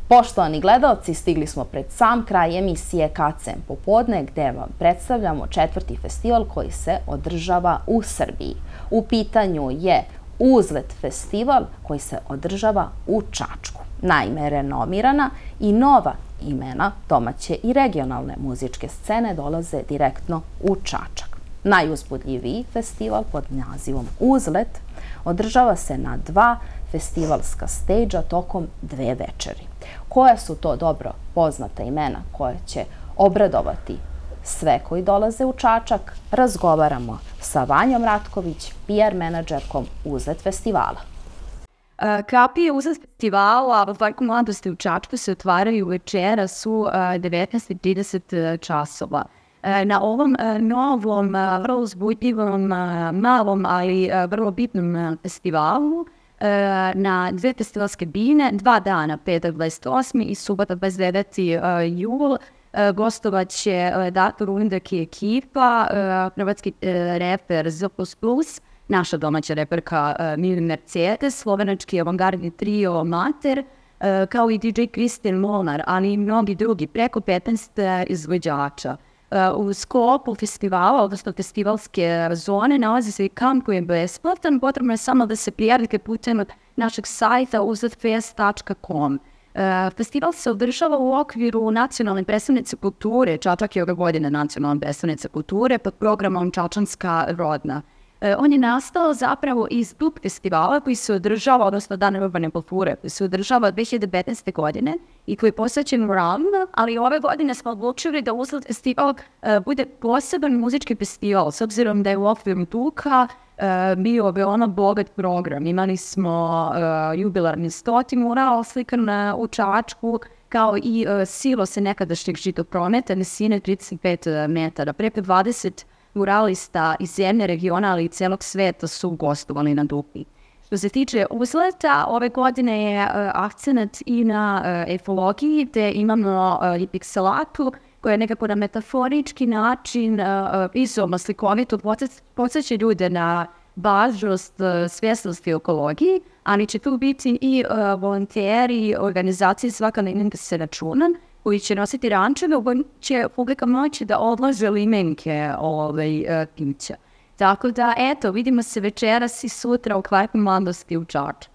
Poštovani gledalci, stigli smo pred sam kraj emisije KCM popodne gde vam predstavljamo 4. festival koji se održava u Srbiji. U pitanju je Uzlet festival koji se održava u Čačku. Naime, renomirana i nova imena domaće i regionalne muzičke scene dolaze direktno u Čačak. Najuzbudljiviji festival pod nazivom Uzlet održava se na 2 festivalska stejđa tokom 2 večeri. Koja su to dobro poznata imena koje će obradovati sve koji dolaze u Čačak, razgovaramo sa Vanjom Ratković, PR menadžerkom Uzlet festivala. Kapije Uzlet festivala Parku mladosti u Čačku se otvaraju večeras u 19:30 časova. Na ovom novom, vrlo uzbudljivom, malom, ali vrlo bitnom festivalu na 2 festivalske bine, 2 dana, petak 28. i subota 29. jul, gostovat će Dato Rundak i ekipa, hrvatski reper Z++, naša domaća reperka Mirin Mercedes, slovenački avangardni trio Mater, kao i DJ Kristijan Molnar, ali i mnogi drugi, preko 15 izvođača. U sklopu festivala, odnosno festivalske zone, nalazi se i kamp koji je besplatan. Potrebno je samo da se prijavite putem našeg sajta uzletfest.com. Festival se održava u okviru Nacionalne predstavnice kulture. Čačak je ove godine Nacionalna predstavnica kulture pod programom Čačanska rodna. On je nastao zapravo iz Dub festivala koji se održava, odnosno Dan urbane kulture, koji se održava 2015. godine i koji je posvećen muralima, ali ove godine smo odlučili da Uzlet festival bude poseban muzički festival, s obzirom da je u okviru Duka bio veoma bogat program. Imali smo jubilarni 100. mural slikan u Čačku, kao i silose nekadašnjeg žitoprometa, visine 35 metara. Preko 20 muralista iz zemlje, regiona, ali i celog sveta su gostovali na Dupi. Što se tiče Uzleta, ove godine je akcenat i na efologiji, te imamo i pikselatu, koja je nekako na metaforički način vizualno slikovito podsjeća ljude na važnost svjesnosti o ekologiji, ali će tu biti i volonteri, organizacije svaka limenka se računa, koji će nositi rančeve u kojem će publika moći da odlaže limenke pića. Tako da, eto, vidimo se večeras i sutra u Parku mladosti u Čačku.